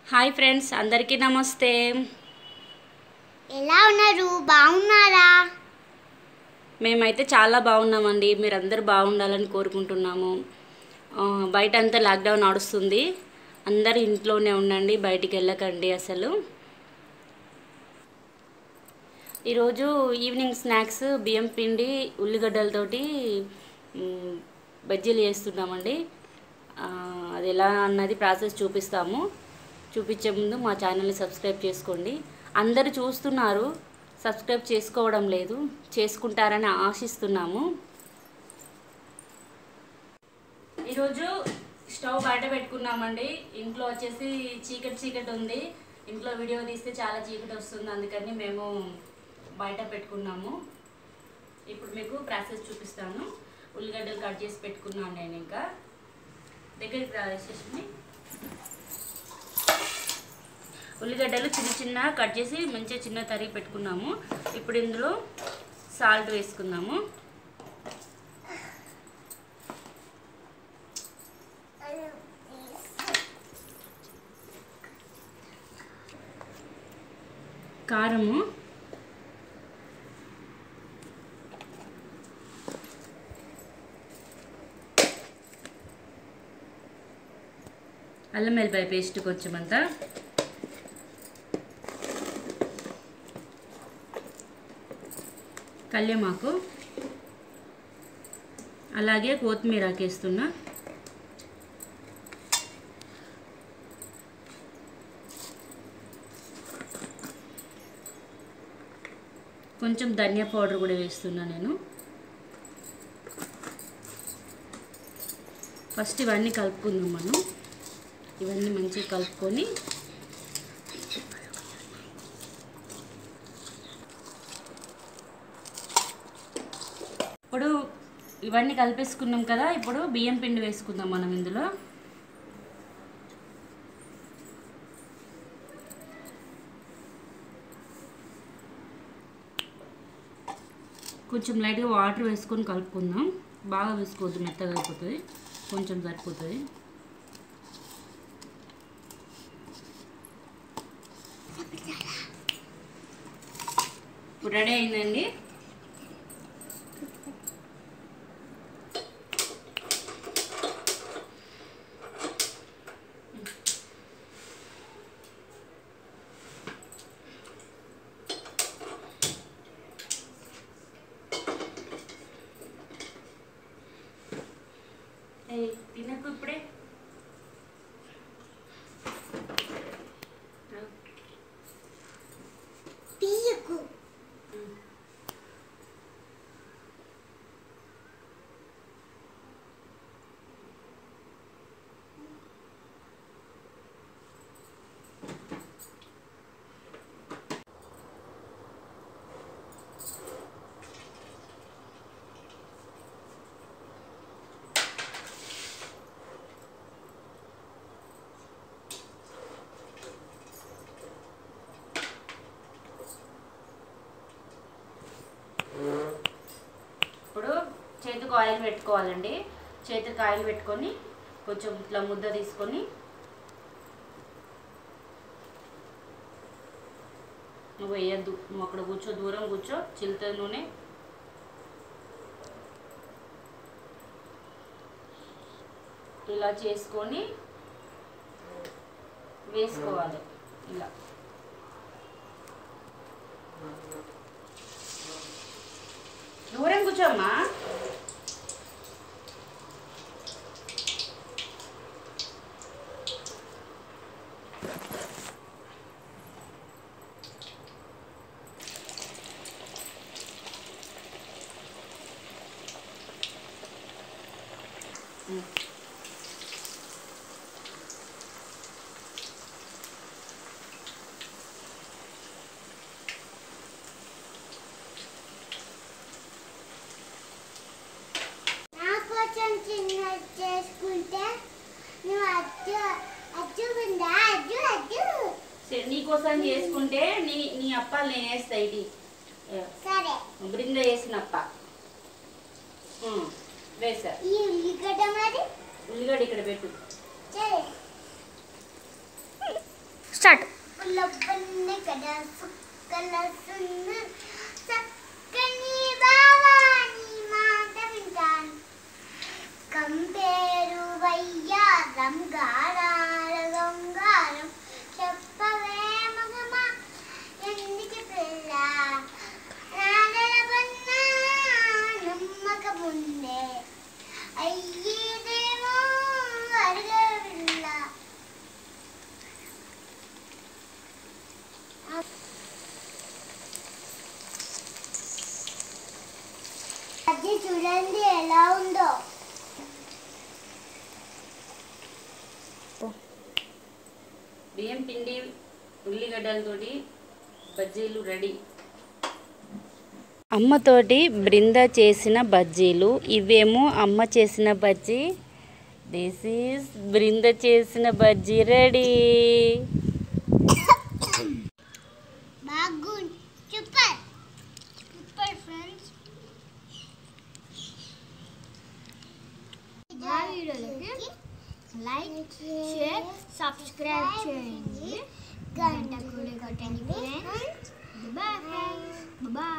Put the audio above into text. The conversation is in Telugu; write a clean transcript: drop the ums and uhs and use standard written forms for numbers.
హాయ్ ఫ్రెండ్స్, అందరికీ నమస్తే. ఎలా ఉన్నారు? బాగున్నారా? మేమైతే చాలా బాగున్నామండి. మీరందరూ బాగుండాలని కోరుకుంటున్నాము. బయట అంతా లాక్డౌన్ నడుస్తుంది. అందరూ ఇంట్లోనే ఉండండి, బయటికి వెళ్ళకండి అసలు. ఈరోజు ఈవినింగ్ స్నాక్స్ బియ్యం పిండి ఉల్లిగడ్డలతోటి బజ్జీలు చేస్తున్నామండి. అది ఎలా అన్నది ప్రాసెస్ చూపించే ముందు మా ఛానల్ని సబ్స్క్రైబ్ చేసుకోండి. అందరూ చూస్తున్నారు, సబ్స్క్రైబ్ చేసుకోవడం లేదు. చేసుకుంటారని ఆశిస్తున్నాము. ఈరోజు స్టవ్ బయట పెట్టుకున్నామండి. ఇంట్లో వచ్చేసి చీకటి ఉంది. ఇంట్లో వీడియో తీస్తే చాలా చీకటి వస్తుంది, అందుకని మేము బయట పెట్టుకున్నాము. ఇప్పుడు మీకు ప్రాసెస్ చూపిస్తాను. ఉల్లిగడ్డలు కట్ చేసి పెట్టుకున్నాను నేను. ఇంకా దగ్గరికి రాసేసి ఉల్లిగడ్డలు చిన్న కట్ చేసి మంచిగా చిన్న తరిగి పెట్టుకున్నాము. ఇప్పుడు ఇందులో సాల్ట్ వేసుకుందాము. కారము, అల్లం వెల్లిపాయ పేస్ట్ కొంచెం అంతా, కల్యమాకు, అలాగే కొత్తిమీర వేస్తున్నా. కొంచెం ధనియా పౌడర్ కూడా వేస్తున్నా నేను. ఫస్ట్ ఇవన్నీ కలుపుకుందాం మనం. ఇవన్నీ మంచిగా కలుపుకొని ఇప్పుడు ఇవన్నీ కలిపేసుకున్నాం కదా. ఇప్పుడు బియ్యం పిండి వేసుకుందాం మనం ఇందులో. కొంచెం లైట్గా వాటర్ వేసుకొని కలుపుకుందాం. బాగా వేసుకోవద్దు, మెత్తగా అయిపోతుంది, కొంచెం సరిపోతుంది. ఇప్పుడు రెడీ అయిందండి. తినకు ఇప్పుడే. తీయకు. ఇప్పుడు చేతికి ఆయిల్ పెట్టుకోవాలండి. చేతికి ఆయిల్ పెట్టుకొని కొంచెం ఇట్లా ముద్ద తీసుకొని నువ్వు వేయద్దు, నువ్వు అక్కడ కూర్చో, దూరం కూర్చో, చిల్లుతుంది నూనె. ఇలా చేసుకొని వేసుకోవాలి. ఇలా దూరం కూర్చోమ్మా. నీకోసం చేసుకుంటే నీ అప్పాలు నేను వేస్తా. ఇది బృంద వేసిన అప్ప వేసా. ఉల్లిగడ్డ ఇక్కడ పెట్టు. స్టార్ట్. పుల్లపన్నే కదా సుక్కల సున్న చక్కని బావాని మాట వింటాను కంపేరు వయ్యారం గారాల గంగారం చెప్పవే మగమా ఎందుకు పిల్ల నాదల బన్న నమ్మకముందే అయ్యేదేమో అడగవిల్ల అది చూడండి ఎలా ఉందో. బియ్యం పిండి ఉల్లిగడ్డలతోటి బజ్జీలు రెడీ. అమ్మతోటి బృంద చేసిన బజ్జీలు. ఇవేమో అమ్మ చేసిన బజ్జీ. దిస్ ఈజ్ బృంద చేసిన బజ్జీ రెడీ. బాగుంది, సూపర్ సూపర్ ఫ్రెండ్స్. మా వీడియోలకి లైక్ షేర్ సబ్స్క్రైబ్ చేయండి, గంట కూడా కొట్టండి ఫ్రెండ్స్. బాయ్.